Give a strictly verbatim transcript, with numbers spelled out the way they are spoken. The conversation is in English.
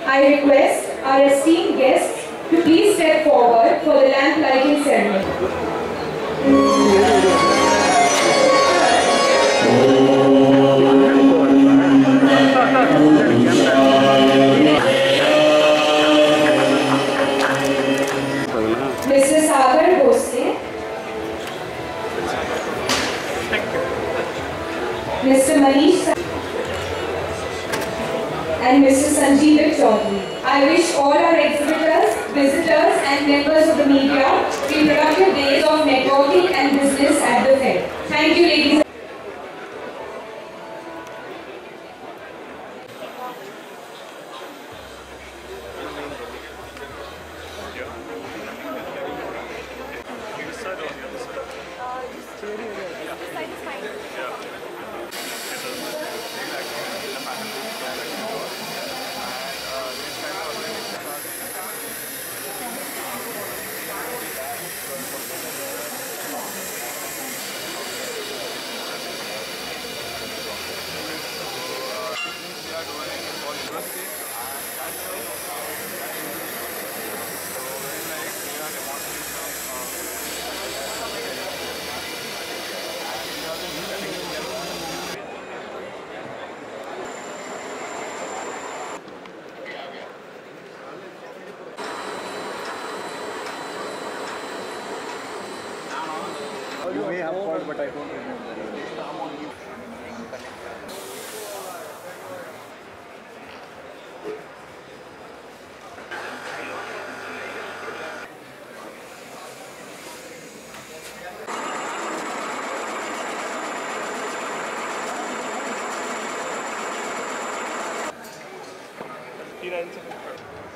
I request our esteemed guests to please step forward for the lamp lighting ceremony. Mister Sagar Bose, Mister Manish and Mister Sanjeev Staubli. I wish all our exhibitors, visitors and members of the media reproductive days of networking and business at the fair. Thank you, ladies. You may have heard, but I don't remember. He runs